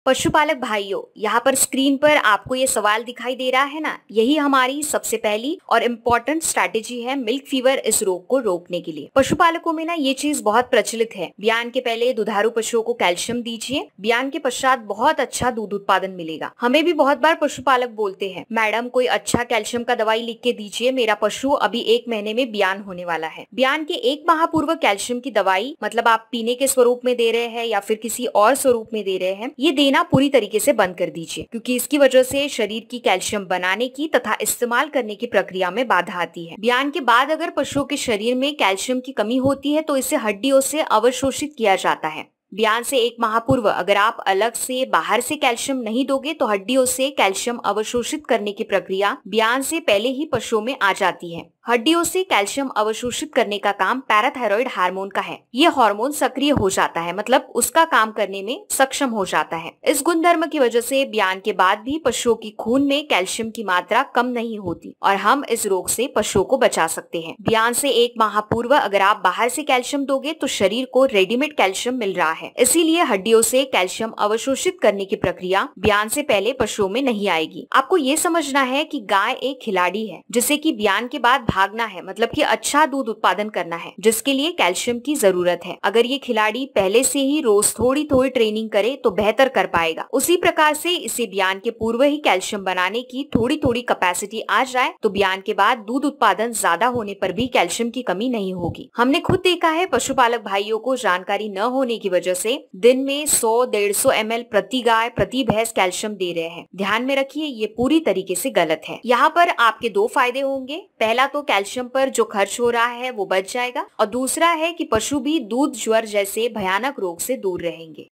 पशुपालक भाइयों, यहाँ पर स्क्रीन पर आपको ये सवाल दिखाई दे रहा है ना, यही हमारी सबसे पहली और इम्पोर्टेंट स्ट्रैटेजी है मिल्क फीवर इस रोग को रोकने के लिए। पशुपालकों में ना ये चीज बहुत प्रचलित है। ब्यान के पहले दुधारू पशुओं को कैल्शियम दीजिए, ब्यान के पश्चात बहुत अच्छा दूध उत्पादन मिलेगा। हमें भी बहुत बार पशुपालक बोलते हैं, मैडम कोई अच्छा कैल्शियम का दवाई लिख के दीजिए, मेरा पशु अभी 1 महीने में ब्यान होने वाला है। ब्यान के 1 माह पूर्व कैल्शियम की दवाई मतलब आप पीने के स्वरूप में दे रहे हैं या फिर किसी और स्वरूप में दे रहे हैं, ये देना पूरी तरीके से बंद कर दीजिए, क्योंकि इसकी वजह से शरीर की कैल्शियम बनाने की तथा इस्तेमाल करने की प्रक्रिया में बाधा आती है। ब्यान के बाद अगर पशुओं के शरीर में कैल्शियम की कमी होती है तो इसे हड्डियों से अवशोषित किया जाता है। ब्यान से 1 माह पूर्व अगर आप अलग से बाहर से कैल्शियम नहीं दोगे तो हड्डियों से कैल्शियम अवशोषित करने की प्रक्रिया ब्यान से पहले ही पशुओं में आ जाती है। हड्डियों से कैल्शियम अवशोषित करने का काम पैराथायरॉइड हार्मोन का है। ये हार्मोन सक्रिय हो जाता है, मतलब उसका काम करने में सक्षम हो जाता है। इस गुणधर्म की वजह से ब्यान के बाद भी पशुओं की खून में कैल्शियम की मात्रा कम नहीं होती और हम इस रोग से पशुओं को बचा सकते हैं। ब्यान से 1 माह पूर्व अगर आप बाहर से कैल्शियम दोगे तो शरीर को रेडीमेड कैल्शियम मिल रहा है, इसीलिए हड्डियों से कैल्शियम अवशोषित करने की प्रक्रिया ब्यान से पहले पशुओं में नहीं आएगी। आपको ये समझना है कि गाय एक खिलाड़ी है जिसे कि ब्यान के बाद भागना है, मतलब कि अच्छा दूध उत्पादन करना है, जिसके लिए कैल्शियम की जरूरत है। अगर ये खिलाड़ी पहले से ही रोज थोड़ी थोड़ी ट्रेनिंग करे तो बेहतर कर पाएगा। उसी प्रकार से इसे ब्यान के पूर्व ही कैल्शियम बनाने की थोड़ी थोड़ी कैपेसिटी आ जाए तो ब्यान के बाद दूध उत्पादन ज्यादा होने पर भी कैल्शियम की कमी नहीं होगी। हमने खुद देखा है पशुपालक भाइयों को जानकारी न होने की वजह से दिन में 100-150 ml प्रति गाय प्रति भैंस कैल्शियम दे रहे हैं। ध्यान में रखिए, ये पूरी तरीके से गलत है। यहाँ पर आपके 2 फायदे होंगे। पहला तो कैल्शियम पर जो खर्च हो रहा है वो बच जाएगा और दूसरा है कि पशु भी दूध ज्वर जैसे भयानक रोग से दूर रहेंगे।